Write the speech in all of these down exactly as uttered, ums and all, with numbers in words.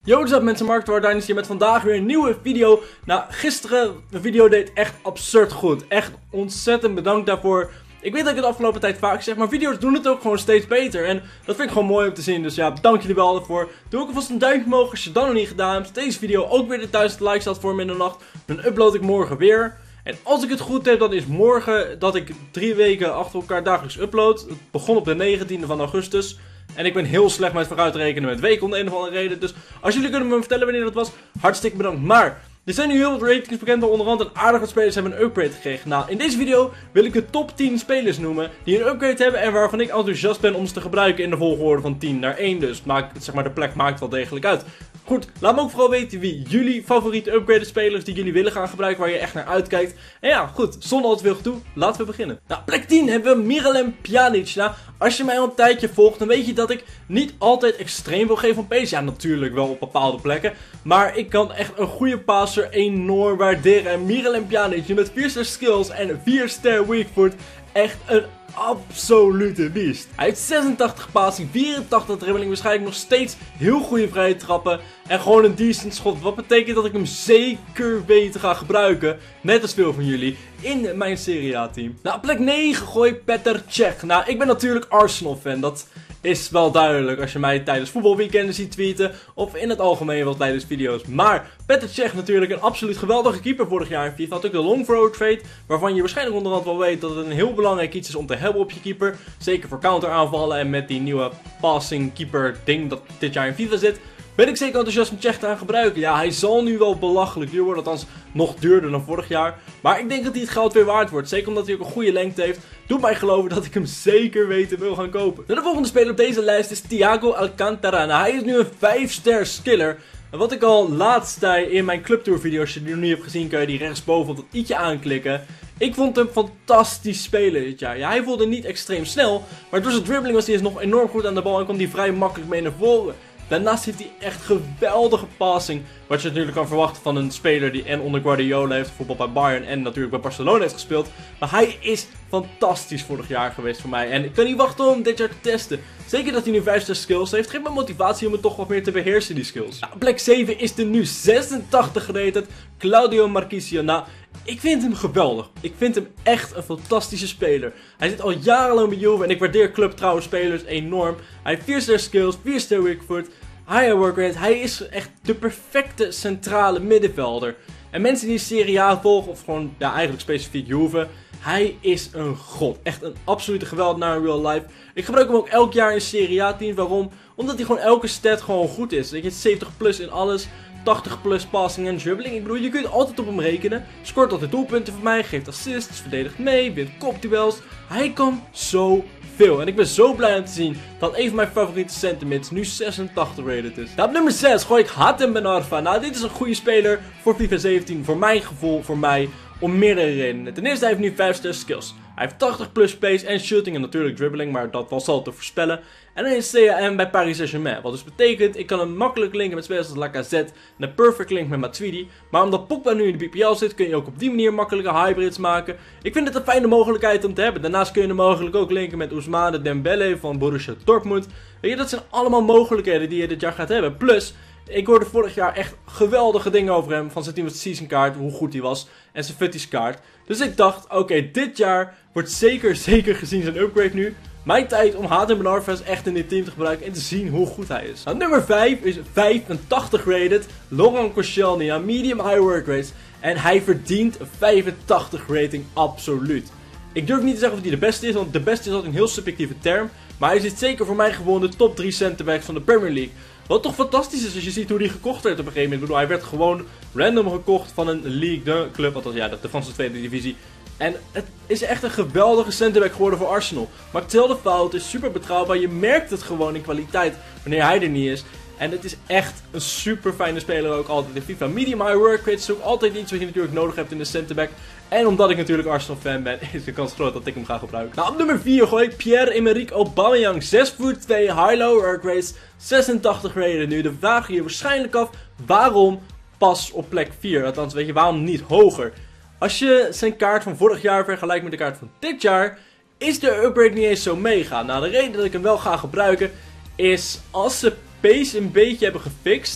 Yo, wat is up mensen, Mark Dynasty hier met vandaag weer een nieuwe video. Nou, gisteren, de video deed echt absurd goed. Echt ontzettend bedankt daarvoor. Ik weet dat ik het de afgelopen tijd vaak zeg, maar video's doen het ook gewoon steeds beter. En dat vind ik gewoon mooi om te zien, dus ja, dank jullie wel ervoor. Doe ook alvast een duimpje omhoog als je dat nog niet gedaan hebt. Deze video ook weer de duizend likes had voor middernacht. Dan upload ik morgen weer. En als ik het goed heb, dan is morgen dat ik drie weken achter elkaar dagelijks upload. Het begon op de negentiende van augustus. En ik ben heel slecht met vooruitrekenen met weken om de een of andere reden. Dus als jullie kunnen me vertellen wanneer dat was, hartstikke bedankt. Maar er zijn nu heel wat ratings bekend, waar onder andere aardig wat spelers hebben een upgrade gekregen. Nou, in deze video wil ik de top tien spelers noemen die een upgrade hebben en waarvan ik enthousiast ben om ze te gebruiken in de volgorde van tien naar één. Dus maakt, zeg maar, de plek maakt wel degelijk uit. Goed, laat me ook vooral weten wie jullie favoriete upgrade spelers die jullie willen gaan gebruiken, waar je echt naar uitkijkt. En ja, goed, zonder al te veel gedoe, laten we beginnen. Nou, plek tien hebben we Miralem Pjanic. Nou, als je mij al een tijdje volgt, dan weet je dat ik niet altijd extreem wil geven van pace. Ja, natuurlijk wel op bepaalde plekken. Maar ik kan echt een goede passer enorm waarderen. En Miralem Pjanic met vier ster skills en vier ster weak foot, echt een absolute beest. Hij heeft zesentachtig passing, vierentachtig dribbling, waarschijnlijk nog steeds heel goede vrije trappen en gewoon een decent schot. Wat betekent dat ik hem zeker weten ga gebruiken, net als veel van jullie, in mijn Serie A team. Nou, plek negen gooi ik Petr Cech. Nou, ik ben natuurlijk Arsenal fan, dat is wel duidelijk als je mij tijdens voetbalweekenden ziet tweeten of in het algemeen wel tijdens video's. Maar Petr Cech natuurlijk een absoluut geweldige keeper vorig jaar in FIFA. Had ook de long throw trade, waarvan je waarschijnlijk onderhand wel weet dat het een heel belangrijk iets is om te hebben op je keeper. Zeker voor counteraanvallen en met die nieuwe passing keeper ding dat dit jaar in FIFA zit. Ben ik zeker enthousiast om Cech te gaan gebruiken. Ja, hij zal nu wel belachelijk duur worden, althans nog duurder dan vorig jaar. Maar ik denk dat hij het geld weer waard wordt. Zeker omdat hij ook een goede lengte heeft. Doet mij geloven dat ik hem zeker weten wil gaan kopen. De volgende speler op deze lijst is Thiago Alcantara. Nou, hij is nu een vijf ster skiller. En wat ik al laatst zei in mijn clubtour video, als je die nog niet hebt gezien, kan je die rechtsboven op dat i'tje aanklikken. Ik vond hem fantastisch spelen dit jaar. Ja, hij voelde niet extreem snel, maar door zijn dribbling was hij nog enorm goed aan de bal en kwam hij vrij makkelijk mee naar voren. Daarnaast heeft hij echt geweldige passing, wat je natuurlijk kan verwachten van een speler die en onder Guardiola heeft, bijvoorbeeld bij Bayern en natuurlijk bij Barcelona heeft gespeeld. Maar hij is fantastisch vorig jaar geweest voor mij en ik kan niet wachten om dit jaar te testen. Zeker dat hij nu vijf ster skills heeft, geeft me motivatie om het toch wat meer te beheersen, die skills. Nou, plek zeven is de nu zesentachtig gerated Claudio Marchisio. Nou, ik vind hem geweldig. Ik vind hem echt een fantastische speler. Hij zit al jarenlang bij Juve en ik waardeer club trouwens spelers enorm. Hij heeft vier ster skills, vier ster weak foot, high work rate. Hij is echt de perfecte centrale middenvelder. En mensen die Serie A volgen, of gewoon ja, eigenlijk specifiek Juve, hij is een god. Echt een absolute geweldenaar in real life. Ik gebruik hem ook elk jaar in Serie A team. Waarom? Omdat hij gewoon elke stat gewoon goed is. Weet je, zeventig plus in alles. tachtig plus passing en dribbling. Ik bedoel, je kunt altijd op hem rekenen. Scoort altijd doelpunten voor mij, geeft assists, verdedigt mee, wint kopduels. Hij kan zo veel. En ik ben zo blij om te zien dat een van mijn favoriete sentiments nu zesentachtig rated is. Nou, op nummer zes gooi ik Hatem Ben Arfa. Nou, dit is een goede speler voor FIFA zeventien. Voor mijn gevoel, voor mij, om meerdere redenen. Ten eerste, hij heeft nu vijf ster skills. Hij heeft tachtig plus pace en shooting en natuurlijk dribbling, maar dat was al te voorspellen. En hij is C A M bij Paris Saint-Germain. Wat dus betekent, ik kan hem makkelijk linken met spelers als Lacazette en een perfect link met Matuidi. Maar omdat Pogba nu in de B P L zit, kun je ook op die manier makkelijke hybrids maken. Ik vind het een fijne mogelijkheid om te hebben. Daarnaast kun je hem mogelijk ook linken met Ousmane Dembele van Borussia Dortmund. Weet je, dat zijn allemaal mogelijkheden die je dit jaar gaat hebben. Plus, ik hoorde vorig jaar echt geweldige dingen over hem. Van zijn team met season kaart, hoe goed hij was. En zijn fitties kaart. Dus ik dacht, oké, okay, dit jaar wordt zeker, zeker gezien zijn upgrade nu. Mijn tijd om Hatem Ben Arfa echt in dit team te gebruiken en te zien hoe goed hij is. Nou, nummer vijf is vijfentachtig rated. Laurent Koscielny aan medium high work rates. En hij verdient een vijfentachtig rating, absoluut. Ik durf niet te zeggen of hij de beste is, want de beste is altijd een heel subjectieve term. Maar hij zit zeker voor mij gewoon de top drie centerbacks van de Premier League. Wat toch fantastisch is als je ziet hoe hij gekocht werd op een gegeven moment. Ik bedoel, hij werd gewoon random gekocht van een League de club, althans ja, de Franse tweede divisie. En het is echt een geweldige centerback geworden voor Arsenal. Maakt hetzelfde fout, is super betrouwbaar. Je merkt het gewoon in kwaliteit wanneer hij er niet is. En het is echt een super fijne speler ook altijd in FIFA. Medium high work rate is ook altijd iets wat je natuurlijk nodig hebt in de centerback. En omdat ik natuurlijk Arsenal fan ben, is de kans groot dat ik hem ga gebruiken. Nou, op nummer vier gooi ik Pierre-Emerick Aubameyang. zes voet twee, high low work rates, zesentachtig rated nu. De vraag hier waarschijnlijk af, waarom pas op plek vier? Althans, weet je, waarom niet hoger? Als je zijn kaart van vorig jaar vergelijkt met de kaart van dit jaar, is de upgrade niet eens zo mega. Nou, de reden dat ik hem wel ga gebruiken is als ze pace een beetje hebben gefixt,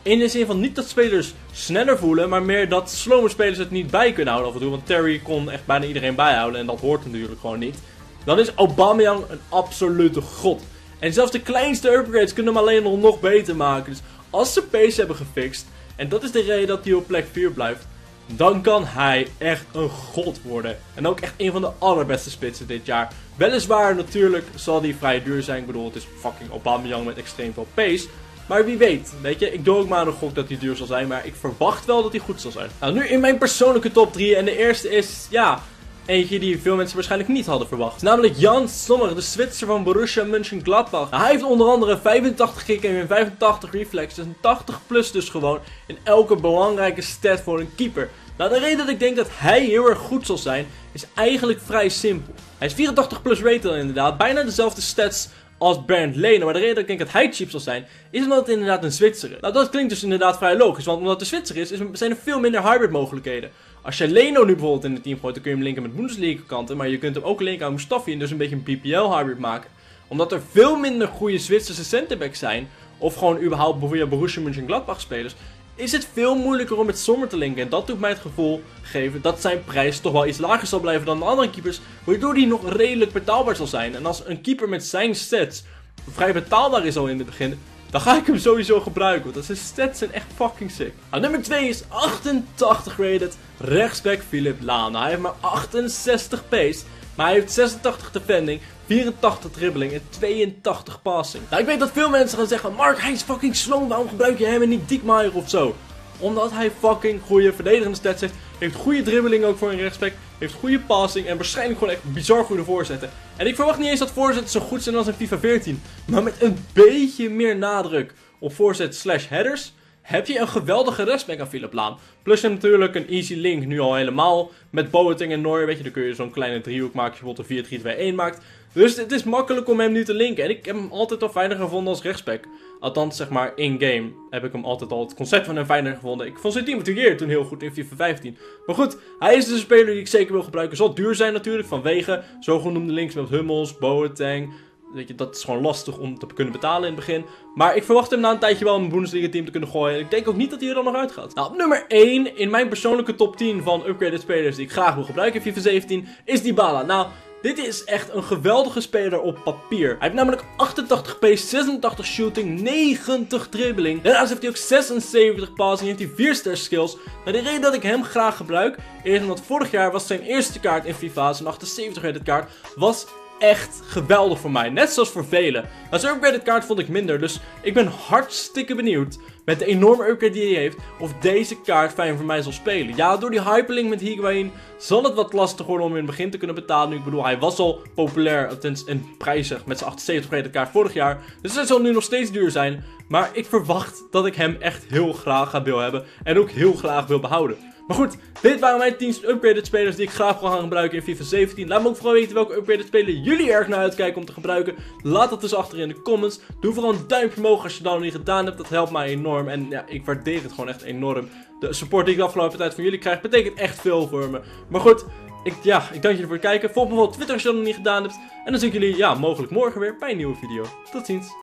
In de zin van niet dat spelers sneller voelen, maar meer dat slome spelers het niet bij kunnen houden af en toe. Want Terry kon echt bijna iedereen bijhouden en dat hoort natuurlijk gewoon niet. Dan is Aubameyang een absolute god. En zelfs de kleinste upgrades kunnen hem alleen nog, nog beter maken. Dus als ze pace hebben gefixt, en dat is de reden dat hij op plek vier blijft, dan kan hij echt een god worden. En ook echt een van de allerbeste spitsen dit jaar. Weliswaar natuurlijk zal die vrij duur zijn. Ik bedoel, het is fucking Aubameyang met extreem veel pace. Maar wie weet, weet je, ik doe ook maar een gok dat hij duur zal zijn. Maar ik verwacht wel dat hij goed zal zijn. Nou, nu in mijn persoonlijke top drie. En de eerste is, ja, eentje die veel mensen waarschijnlijk niet hadden verwacht. Namelijk Jan Sommer, de Zwitser van Borussia Mönchengladbach. Nou, hij heeft onder andere vijfentachtig kick en vijfentachtig reflex. Dus een tachtig plus dus gewoon in elke belangrijke stat voor een keeper. Nou, de reden dat ik denk dat hij heel erg goed zal zijn, is eigenlijk vrij simpel. Hij is vierentachtig plus rated inderdaad, bijna dezelfde stats als Bernd Leno. Maar de reden dat ik denk dat hij cheap zal zijn, is omdat het inderdaad een Zwitser is. Nou, dat klinkt dus inderdaad vrij logisch, want omdat het een Zwitser is, is zijn er veel minder hybrid mogelijkheden. Als je Leno nu bijvoorbeeld in het team gooit, dan kun je hem linken met Bundesliga kanten, maar je kunt hem ook linken aan Mustafi en dus een beetje een P P L hybrid maken. Omdat er veel minder goede Zwitserse centerbacks zijn, of gewoon überhaupt bijvoorbeeld Borussia Mönchengladbach spelers, is het veel moeilijker om met Sommer te linken. En dat doet mij het gevoel geven dat zijn prijs toch wel iets lager zal blijven dan de andere keepers, waardoor die nog redelijk betaalbaar zal zijn. En als een keeper met zijn stats vrij betaalbaar is al in het begin, dan ga ik hem sowieso gebruiken, want zijn stats zijn echt fucking sick. Nou, nummer twee is achtentachtig rated, rechtsback Philipp Lahm. Nou, hij heeft maar achtenzestig pace, maar hij heeft zesentachtig defending, vierentachtig dribbling en tweeëntachtig passing. Nou, ik weet dat veel mensen gaan zeggen, Mark, hij is fucking slow, waarom gebruik je hem en niet Diekmaaier of zo? Omdat hij fucking goede verdedigende stats heeft, heeft goede dribbeling ook voor een rechtsback, heeft goede passing en waarschijnlijk gewoon echt bizar goede voorzetten. En ik verwacht niet eens dat voorzetten zo goed zijn als in FIFA veertien, maar met een beetje meer nadruk op voorzet slash headers heb je een geweldige rechtsback aan Philipp Lahm. Plus je hebt natuurlijk een easy link nu al helemaal met Boateng en Neuer, weet je, dan kun je zo'n kleine driehoek maken als je bijvoorbeeld een vier drie twee een maakt. Dus het is makkelijk om hem nu te linken. En ik heb hem altijd al fijner gevonden als rechtsback. Althans, zeg maar, in-game heb ik hem altijd al het concept van hem fijner gevonden. Ik vond zijn Team of the Year toen heel goed in FIFA vijftien. Maar goed, hij is dus een speler die ik zeker wil gebruiken. Zal duur zijn natuurlijk, vanwege zogenoemde links met Hummels, Boateng. Weet je, dat is gewoon lastig om te kunnen betalen in het begin. Maar ik verwacht hem na een tijdje wel om een Bundesliga team te kunnen gooien. En ik denk ook niet dat hij er dan nog uit gaat. Nou, op nummer één in mijn persoonlijke top tien van upgraded spelers die ik graag wil gebruiken in FIFA zeventien is Dybala. Nou, dit is echt een geweldige speler op papier. Hij heeft namelijk achtentachtig pace, zesentachtig shooting, negentig dribbling. Daarnaast heeft hij ook zesenzeventig passing, heeft hij vier star skills. Nou, de reden dat ik hem graag gebruik is omdat vorig jaar was zijn eerste kaart in FIFA, zijn achtenzeventig rated kaart, was echt geweldig voor mij. Net zoals voor velen. Maar zijn upgraded kaart vond ik minder. Dus ik ben hartstikke benieuwd met de enorme upgrade die hij heeft, of deze kaart fijn voor mij zal spelen. Ja, door die hyperlink met Higuain zal het wat lastig worden om in het begin te kunnen betalen. Nu, ik bedoel, hij was al populair en prijzig met zijn achtenzeventig rated kaart vorig jaar. Dus hij zal nu nog steeds duur zijn. Maar ik verwacht dat ik hem echt heel graag ga wil hebben. En ook heel graag wil behouden. Maar goed, dit waren mijn tien upgraded spelers die ik graag wil gaan gebruiken in FIFA zeventien. Laat me ook vooral weten welke upgraded speler jullie erg naar uitkijken om te gebruiken. Laat dat dus achter in de comments. Doe vooral een duimpje omhoog als je dat nog niet gedaan hebt. Dat helpt mij enorm. En ja, ik waardeer het gewoon echt enorm. De support die ik de afgelopen tijd van jullie krijg, betekent echt veel voor me. Maar goed, ik, ja, ik dank jullie voor het kijken. Volg me op Twitter als je dat nog niet gedaan hebt. En dan zie ik jullie, ja, mogelijk morgen weer bij een nieuwe video. Tot ziens.